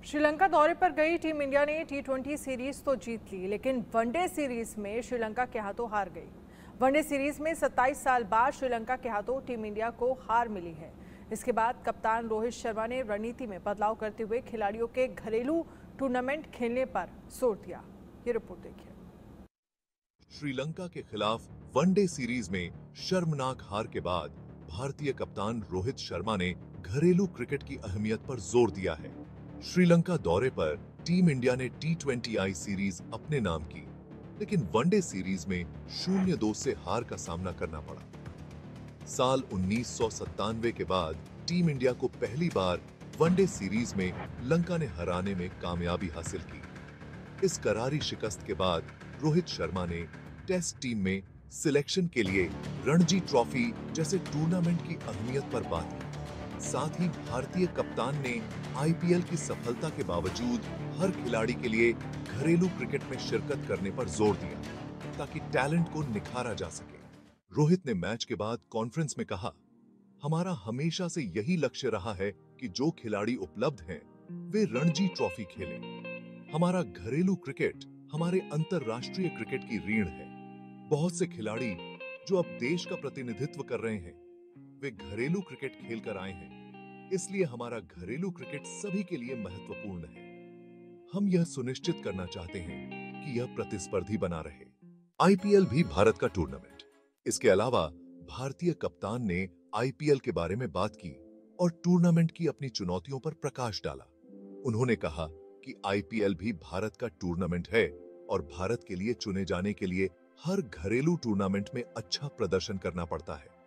श्रीलंका दौरे पर गई टीम इंडिया ने टी20 सीरीज तो जीत ली, लेकिन वनडे सीरीज में श्रीलंका के हाथों हार गई। वनडे सीरीज में 27 साल बाद श्रीलंका के हाथों टीम इंडिया को हार मिली है। इसके बाद कप्तान रोहित शर्मा ने रणनीति में बदलाव करते हुए खिलाड़ियों के घरेलू टूर्नामेंट खेलने पर जोर दिया। ये रिपोर्ट देखिए। श्रीलंका के खिलाफ वनडे सीरीज में शर्मनाक हार के बाद भारतीय कप्तान रोहित शर्मा ने घरेलू क्रिकेट की अहमियत पर जोर दिया है। श्रीलंका दौरे पर टीम इंडिया ने टी20 सीरीज अपने नाम की, लेकिन वनडे सीरीज में 0-2 से हार का सामना करना पड़ा। साल 1997 के बाद टीम इंडिया को पहली बार वनडे सीरीज में लंका ने हराने में कामयाबी हासिल की। इस करारी शिकस्त के बाद रोहित शर्मा ने टेस्ट टीम में सिलेक्शन के लिए रणजी ट्रॉफी जैसे टूर्नामेंट की अहमियत पर बात की। साथ ही भारतीय कप्तान ने आईपीएल की सफलता के बावजूद हर खिलाड़ी के लिए घरेलू क्रिकेट में शिरकत करने पर जोर दिया, ताकि टैलेंट को निखारा जा सके। रोहित ने मैच के बाद कॉन्फ्रेंस में कहा, हमारा हमेशा से यही लक्ष्य रहा है कि जो खिलाड़ी उपलब्ध हैं, वे रणजी ट्रॉफी खेलें। हमारा घरेलू क्रिकेट हमारे अंतरराष्ट्रीय क्रिकेट की रीढ़ है। बहुत से खिलाड़ी जो अब देश का प्रतिनिधित्व कर रहे हैं, वे घरेलू क्रिकेट खेलकर आए हैं। इसलिए हमारा घरेलू क्रिकेट सभी के लिए महत्वपूर्ण है। हम यह सुनिश्चित करना चाहते हैं कि यह प्रतिस्पर्धी बना रहे। आईपीएल भी भारत का टूर्नामेंट। इसके अलावा भारतीय कप्तान ने आईपीएल के बारे में बात की और टूर्नामेंट की अपनी चुनौतियों पर प्रकाश डाला। उन्होंने कहा कि आईपीएल भी भारत का टूर्नामेंट है और भारत के लिए चुने जाने के लिए हर घरेलू टूर्नामेंट में अच्छा प्रदर्शन करना पड़ता है।